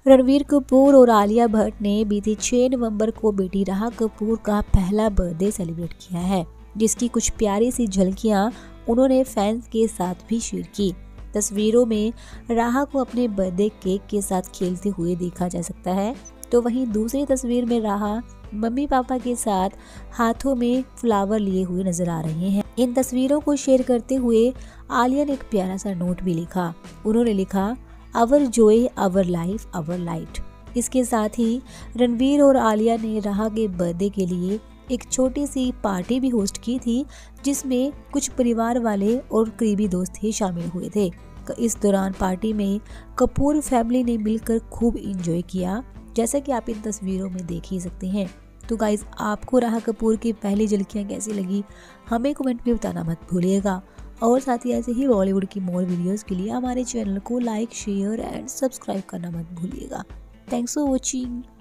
रणवीर कपूर और आलिया भट्ट ने बीते 6 नवंबर को बेटी राहा कपूर का पहला बर्थडे सेलिब्रेट किया है, जिसकी कुछ प्यारी सी झलकियां उन्होंने फैंस के साथ भी शेयर की। तस्वीरों में राहा को अपने बर्थडे केक के साथ खेलते हुए देखा जा सकता है, तो वहीं दूसरी तस्वीर में राहा मम्मी पापा के साथ हाथों में फ्लावर लिए हुए नजर आ रहे हैं। इन तस्वीरों को शेयर करते हुए आलिया ने एक प्यारा सा नोट भी लिखा। उन्होंने लिखा, our joy, our life, our light. इसके साथ ही रणवीर और आलिया ने राहा के बर्थडे के लिए एक छोटी सी पार्टी भी होस्ट की थी, जिसमें कुछ परिवार वाले और करीबी दोस्त ही शामिल हुए थे। इस दौरान पार्टी में कपूर फैमिली ने मिलकर खूब एंजॉय किया, जैसा कि आप इन तस्वीरों में देख ही सकते हैं। तो गाइज, आपको राहा कपूर की पहली झलकियां कैसी लगी हमें कमेंट में बताना मत भूलिएगा। और साथ ही ऐसे ही बॉलीवुड की मोर वीडियोस के लिए हमारे चैनल को लाइक, शेयर एंड सब्सक्राइब करना मत भूलिएगा। Thanks for watching.